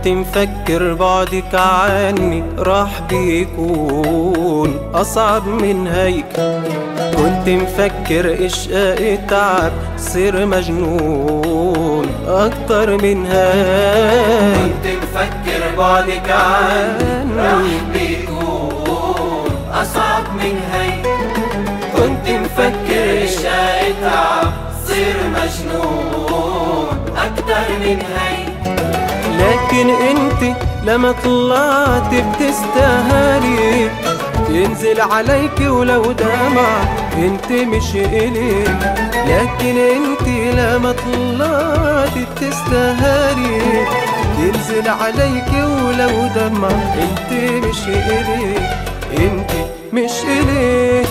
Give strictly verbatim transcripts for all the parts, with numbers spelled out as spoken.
مفكر بعدك عني راح بيكون أصعب من هيك. كنت مفكر إشقاقي تعب صير مجنون أكتر من هيك. كنت مفكر بعدك عني راح بيكون أصعب من هيك. كنت مفكر إشقاقي تعب صير مجنون أكتر من هيك. لكن انت لما طلعت بتستاهلي ينزل عليك ولو دمع انت مش إلي. لكن انت لما طلعت بتستاهلي ينزل عليك ولو دمع انت مش إلي. انت مش إلي.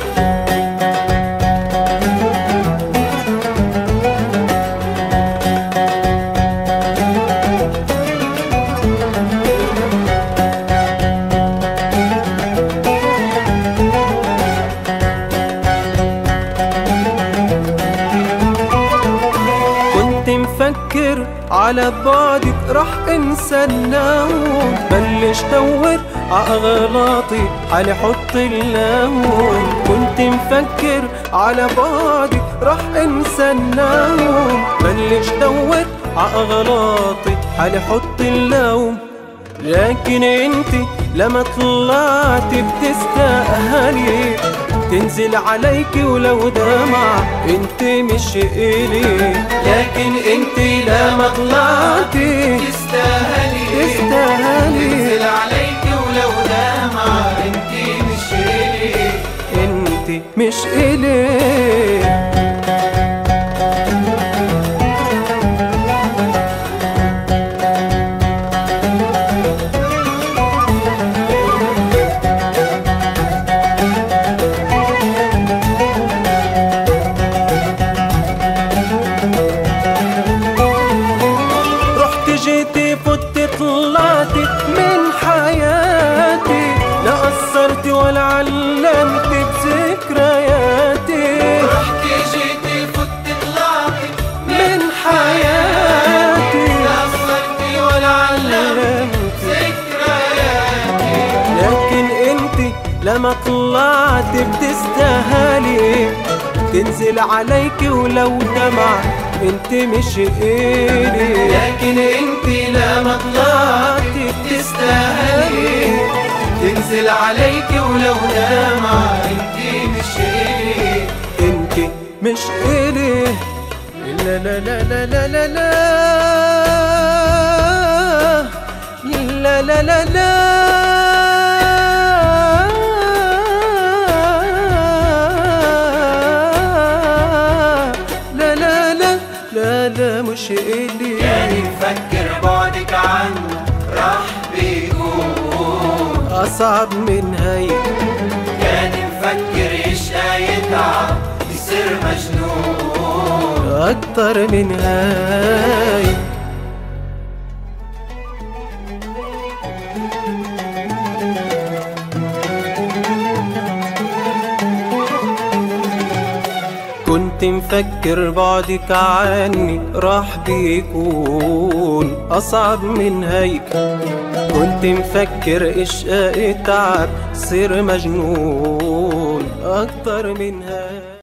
مفكر على بعدك راح انسى النوم. بلش دور عأغلاطي حالي حط اللوم. كنت مفكر على بعدك راح انسى النوم. بلش دور عأغلاطي حالي حط اللوم. لكن انت لما طلعت بتستاهلي تنزل عليك ولو دمع انت مش إلي. لكن انت لما طلعتي تستاهلي تستاهلي تنزل عليك ولو دمع انت مش إلي. انت مش إلي. جيتي فت طلعتي من حياتي. لا قصرتي ولا علمتي بذكرياتي. رحتي جيتي فت طلعتي من حياتي. لا قصرتي ولا علمتي بذكرياتي. لكن انتي لما طلعتي بتستاهلي تنزل عليك ولو دمع انت مش إلي. لكن انت لما طلعتي بتستاهلي تنزل عليك ولو دمع انت مش إلي. انت مش إلي. لا لا لا لا لا لا لا لا لا لا لا لا لا مش إلي. كان مفكر بعدك عنه راح بيكون أصعب من هيك. كان مفكر يشقى يتعب يصير مجنون أكتر من هيك. كنت مفكر بعدك عني راح بيكون أصعب من هيك. كنت مفكر إشقاقي تعب صير مجنون أكتر من هيك.